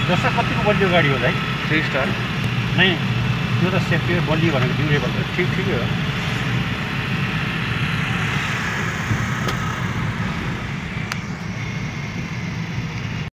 जस्तो कतिको बलियो गाडी हो दाइ? 3 स्टार नै त्यो त सेफ्टी बलियो भनेको ड्युरेबल ठिकै हो।